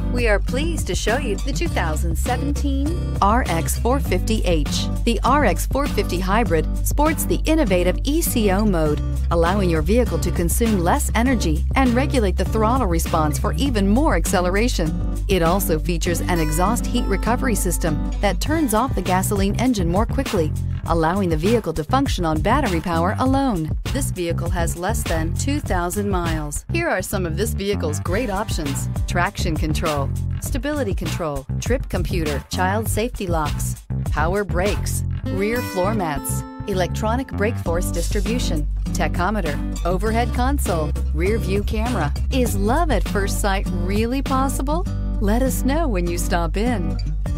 We are pleased to show you the 2017 RX 450h. The RX 450 Hybrid sports the innovative ECO mode, allowing your vehicle to consume less energy and regulate the throttle response for even more acceleration. It also features an exhaust heat recovery system that turns off the gasoline engine more quickly, allowing the vehicle to function on battery power alone. This vehicle has less than 2,000 miles. Here are some of this vehicle's great options: traction control, stability control, trip computer, child safety locks, power brakes, rear floor mats, electronic brake force distribution, tachometer, overhead console, rear view camera. Is love at first sight really possible? Let us know when you stop in.